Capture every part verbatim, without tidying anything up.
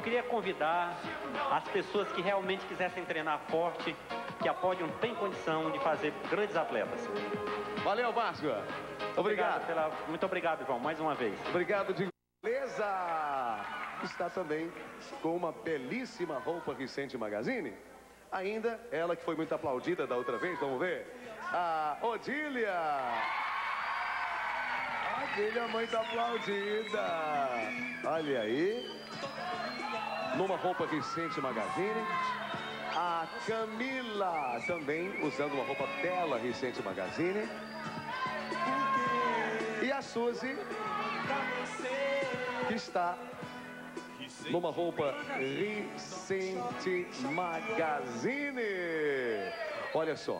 queria convidar as pessoas que realmente quisessem treinar forte, que a Pódium tem condição de fazer grandes atletas. Valeu, Páscoa. Obrigado. Obrigado pela... Muito obrigado, João, mais uma vez. Obrigado de beleza. Está também com uma belíssima roupa Vicente Magazine. Ainda ela que foi muito aplaudida da outra vez, vamos ver. A Odília. Odília muito aplaudida. Olha aí. Numa roupa Vicente Magazine. A Camila também usando uma roupa bela Vicente Magazine. E a Suzy, que está numa roupa Vicente Magazine. Olha só.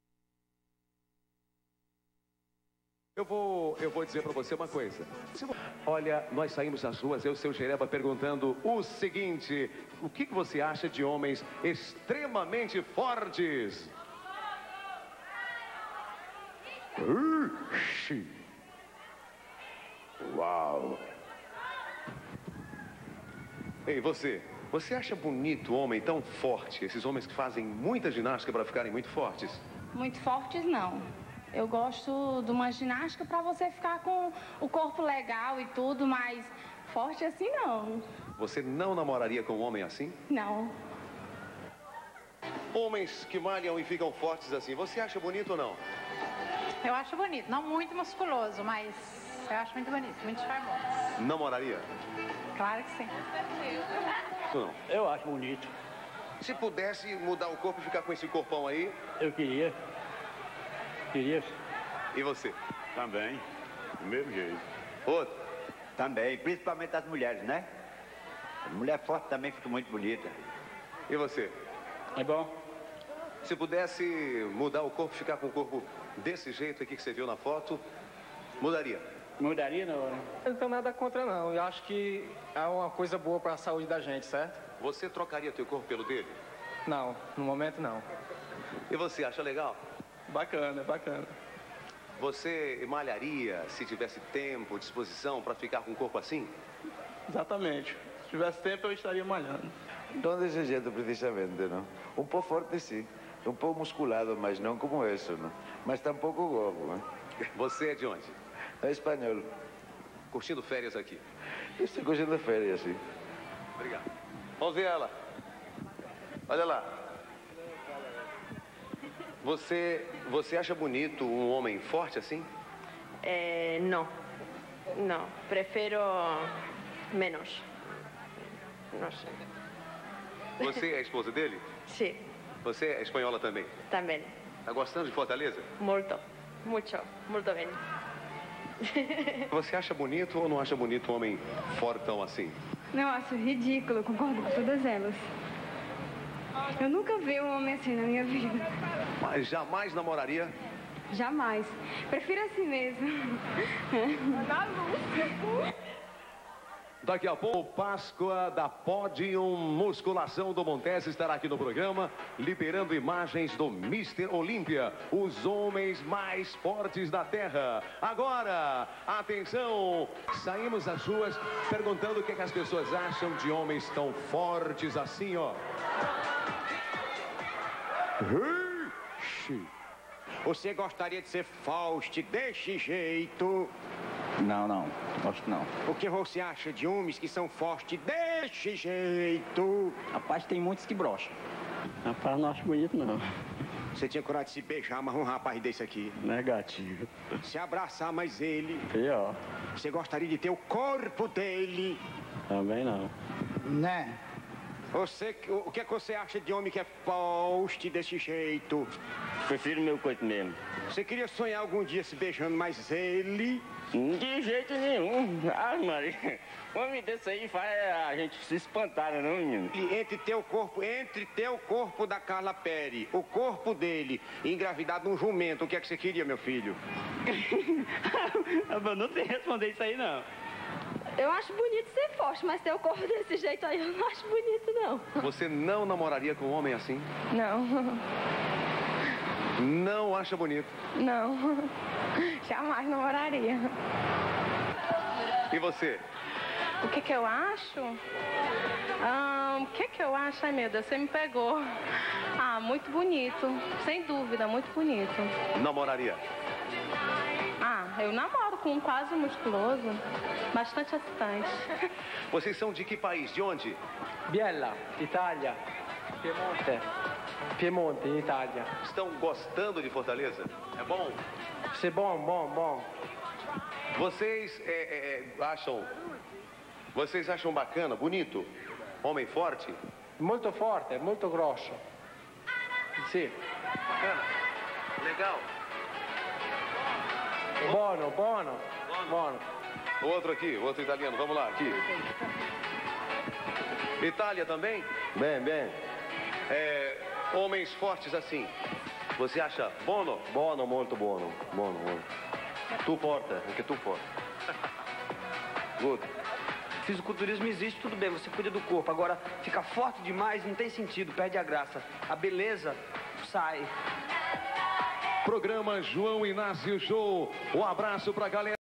Eu vou, eu vou dizer para você uma coisa. Olha, nós saímos às ruas, eu e o seu Jereba, perguntando o seguinte: o que você acha de homens extremamente fortes? Uxi. Uau! Ei, você, você acha bonito homem tão forte? Esses homens que fazem muita ginástica para ficarem muito fortes? Muito fortes, não. Eu gosto de uma ginástica para você ficar com o corpo legal e tudo, mas forte assim, não. Você não namoraria com um homem assim? Não. Homens que malham e ficam fortes assim, você acha bonito ou não? Eu acho bonito, não muito musculoso, mas eu acho muito bonito, muito charmoso. Namoraria? Claro que sim. Isso não. Eu acho bonito. Se pudesse mudar o corpo e ficar com esse corpão aí? Eu queria. Queria. E você? Também, do mesmo jeito. Outro? Também, principalmente as mulheres, né? A mulher forte também fica muito bonita. E você? É bom. Se pudesse mudar o corpo, ficar com o corpo desse jeito aqui que você viu na foto, mudaria? Mudaria na hora. Eu não tenho nada contra, não. Eu acho que é uma coisa boa para a saúde da gente, certo? Você trocaria teu corpo pelo dele? Não, no momento não. E você, acha legal? Bacana, bacana. Você malharia se tivesse tempo, disposição para ficar com um corpo assim? Exatamente. Se tivesse tempo, eu estaria malhando. Não desse jeito, precisamente, não? Um pouco forte, sim. Um pouco musculado, mas não como isso, não? Mas tampouco gordo, né? Você é de onde? É espanhol. Curtindo férias aqui? Eu estou curtindo férias, sim. Obrigado. Vamos ver ela. Olha lá. Você, você acha bonito um homem forte assim? Eh, no, no, prefiero menos. No sé. Você é a esposa dele? Sí, Você é espanhola também? también. Tá gostando de Fortaleza? Muito, mucho, muito bem. Você acha bonito ou não acha bonito um homem fortão assim? Não, acho ridículo, concordo com todas elas. Eu nunca vi um homem assim na minha vida. Mas jamais namoraria? Jamais. Prefiro assim mesmo. Na luz. Daqui a pouco, Páscoa da Pódium Musculação do Montes estará aqui no programa, liberando imagens do mister Olímpia, os homens mais fortes da Terra. Agora, atenção, saímos às ruas perguntando o que, é que as pessoas acham de homens tão fortes assim, ó. Você gostaria de ser Faust desse jeito? Não, não, acho que não. O que você acha de homens que são fortes desse jeito? Rapaz, tem muitos que brocham. Rapaz, não acho bonito, não. Você tinha coragem de se beijar, mas um rapaz desse aqui. Negativo. Se abraçar mais ele. Pior. Você gostaria de ter o corpo dele? Também não. Né? Você, o que é que você acha de homem que é Faust desse jeito? Prefiro meu coito mesmo. Você queria sonhar algum dia se beijando mais ele? De jeito nenhum. Ah, Maria. Homem desse aí faz a gente se espantar, não, menino? E entre teu corpo, entre teu corpo da Carla Pérez, o corpo dele, e engravidar de um jumento, o que é que você queria, meu filho? Eu não sei responder isso aí, não. Eu acho bonito ser forte, mas ter o corpo desse jeito aí eu não acho bonito, não. Você não namoraria com um homem assim? Não. Não acha bonito? Não. Jamais namoraria. E você? O que que eu acho? Ah, o que que eu acho? Ai, meu Deus, você me pegou. Ah, muito bonito. Sem dúvida, muito bonito. Namoraria? Ah, eu namoro com um quase musculoso. Bastante excitante. Vocês são de que país? De onde? Biella, Itália. Piemonte. Piemonte, em Itália. Estão gostando de Fortaleza? É bom? Isso é bom, bom, bom. Vocês é, é, acham... Vocês acham bacana, bonito? Homem forte? Muito forte, muito grosso. Sim. Bacana. Legal. Buono, buono. Buono. O outro aqui, o outro italiano. Vamos lá, aqui. Itália também? Bem, bem. É, homens fortes assim. Você acha buono? Buono, molto buono. Buono, buono. Tu forte, anche tu forte. Good. Fisiculturismo existe, tudo bem, você cuida do corpo. Agora, ficar forte demais não tem sentido, perde a graça. A beleza sai. Programa João Inácio Show. Um abraço pra galera.